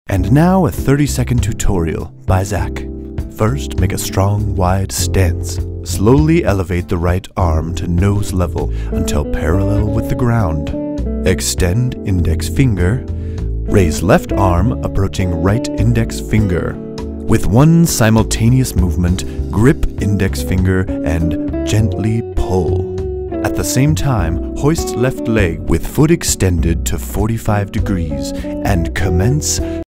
And now a 30-second tutorial by Zach. First, make a strong, wide stance. Slowly elevate the right arm to nose level until parallel with the ground. Extend index finger. Raise left arm approaching right index finger. With one simultaneous movement, grip index finger and gently pull. At the same time, hoist left leg with foot extended to 45 degrees and commence